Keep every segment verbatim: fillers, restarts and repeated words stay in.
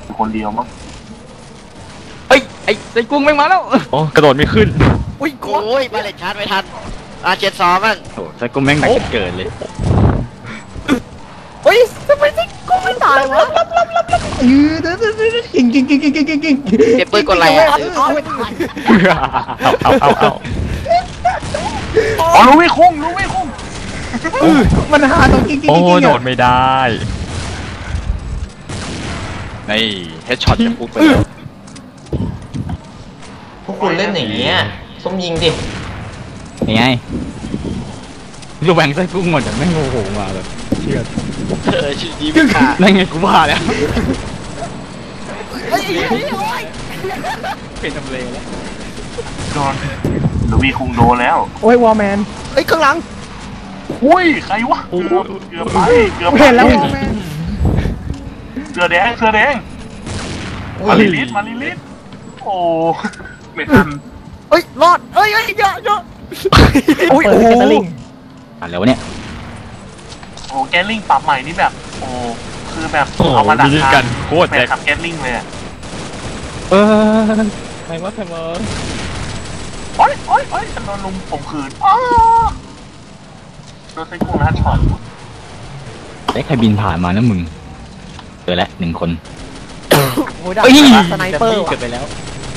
คนเดียวมั้งเฮ้ยไอ้ไอ้กุ้งไม่มาแล้วโอ้กระโดดไม่ขึ้นอุ้ยโอ้ยมาเลยชาร์จไม่ทันอาเจ็ดสองมันโอ้ไอ้กุ้งแม่งหนักเกินเลยเฮ้ยทำไมไอ้กุ้งไม่ตายวะรับรับรับรับเออเด้อเด้อเด้อกิ่งกิ่งกิ่งกิ่งกิ่งกิ่งกิ่งเก็บปืนกดอะไรอ่ะเอาไม่ทันเอาเอาเอาเอาอ๋อรู้ไม่คุ้งรู้ไม่คุ้งมันหาตรงกิ่งกิ่งโอ้กิ่งโดดไม่ได้นี่เฮดช็อตจะปุ๊บไปเลยพวกคุณเล่นอย่างเงี้ยส้มยิงดิยังไงจะแบ่งไส้กุ้งหมดแต่ไม่โมโหมาเลยเชื่อเออชื่อยิ้มขานั่นไงกูว่าแล้วเป็นทำเลแล้วโดนหรือมีคุงโดนแล้วโอ้ยวอร์แมนเอ้ยข้างหลังหุ้ยใครวะเกือบเกือบไปเกือบเห็นแล้ววอร์แมนเสื้อแดงเสื้อแดงมาลิลิตมาลิลิตโอ้ไม่ทันเอ้ยรอดเอ้ยเอ้ยเยอะเยอะโอ้ยโอ้ยอ่ะแล้วเนี่ยโอ้แกลลิงปรับใหม่นี่แบบโอ้คือแบบโอ้เอามาดักกันโคตรแจ็คขับแกลลิงเลยอ่ะเออใครวะใครวะโอ้ยโอ้ยโอ้ยฉันโดนลุมผมคืนอ๋อโดนไส้กุ้งนะช็อตได้ใครบินผ่านมานะมึงเจอแล้วหนึ่งคนโอ้ยได้สไนเปอร์เกิดไปแล้ว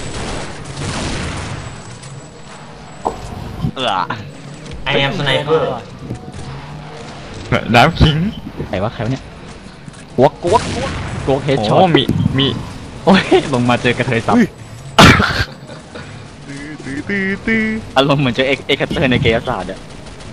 เออไอแอมสไนเปอร์น้ำขิงใครวะใครวะเนี่ยกวกกวกกวกกวกเฮดช็อตมีมีโอ้ยลงมาเจอกระเทยซับตื้อตื้อตื้ออารมณ์เหมือนเจอเอ็กเอ็กเตอร์ในเกมศาสตร์อะ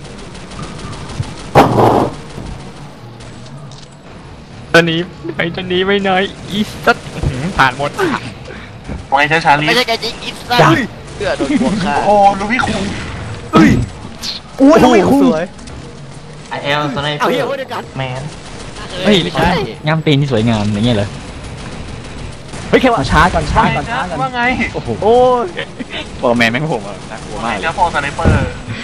ตอนนี้ไอ้ตอนนี้ไม่น้อยอีสัตผ่านหมดไว้ช้าๆลีไม่ใช่แกจริงอีสัตเพื่อโดนหัวฆ่าโอ้ลูกพี่คุงเอ้ยโอ้ยลูกพี่คุงไอแอมสไนเปอร์แมนเฮ้ยไม่ใช่งามตีนที่สวยงามอย่างเงี้ยเลยเฮ้ยแค่ว่าช้าก่อนช้าก่อนช้าก่อนว่าไงโอ้โหโอ้ยฟอร์แมนแม่งผมอ่ะน่ากลัวมากแล้วฟอร์สไนเปอร์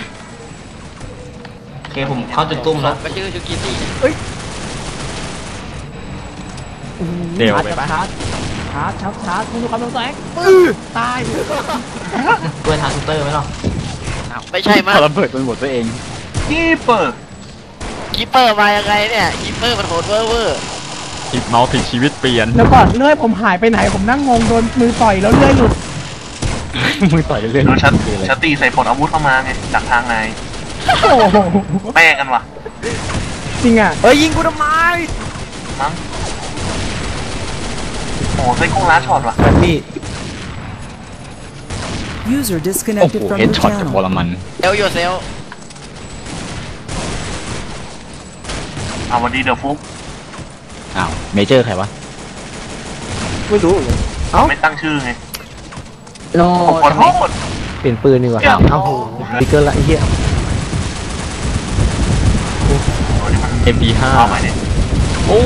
โอเคผมเข้าจุดตุ้มแล้วก็ชื่อชูกิตี้เฮ้ยเดี๋ยวไปชาร์จชาร์จชาร์จชาร์จมึงดูความแสงตายด้วยทางซูเตอร์ไหมเนาะไม่ใช่มั้งระเบิดเป็นหมดตัวเองคีเปอร์คีเปอร์มายังไงเนี่ยคีเปอร์มันโหดเวอร์เวอร์อีกเมาส์ผิดชีวิตเปลี่ยนแล้วก่อนเลื่อยผมหายไปไหนผมนั่งงงโดนมือต่อยแล้วเลื่อยหลุดมือต่อยเลื่อยโดนชัดชัดตีใส่ผลอาวุธเข้ามาไงจากทางไหนแป้กันวะจริงอ่ะเฮ้ยยิงกูทำไมมั้งโอ้ไส้กุ้งล้าช็อตว่ะพี่ User disconnected from the channel จากบอลมันเอลโยเซลเอาวันดีเดอะฟุกอ้าวเมเจอร์ใครวะไม่รู้เอ้าไม่ตั้งชื่อไงโน่ขอโทษเปลี่ยนปืนดีกว่าเอาโหดิเกอร์ละไอ้เหี้ยเอ็ม พี ห้าโอ้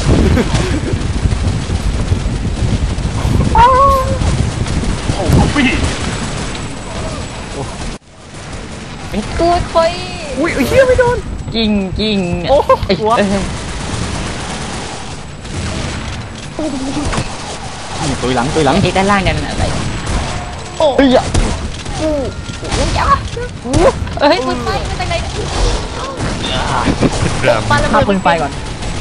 โอ้พี่ตัวคอยอุ้ยไอ้เหี้ยไม่โดนจริงจริงโอ้ไอ้หัวตัวหลังตัวหลังที่ด้านล่างกันอะไรโอ้ยอู้อู้จ้าอู้เฮ้ยปืนไฟมาจากไหนปาระเบิดปืนไฟก่อน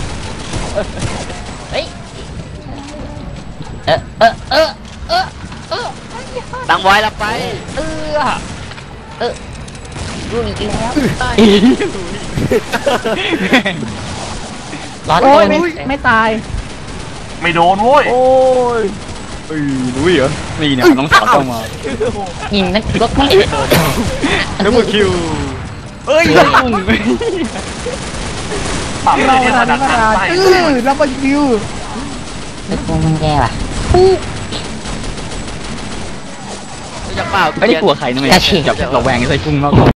เฮ้ยเออเออเออเออเออดังไว้ละไปเออเออรู้อีกแล้วร้อนโอ้ยไม่ไม่ตายไม่โดนโว้ยโอ้ยเอ้ยรู้เหรอนี่เนี่ยน้องสาวต้องมายิงนั่นก็ไม่ดับเบิลคิวเอ้ยปั๊มเลยเนี่ยดักดักไปเออดับเบิลคิวนึกว่ามันแย่ป่ะจะเปล่าไม่ได้กลัวใครนะแม่จับระแวงใส่กุ้งมากกว่า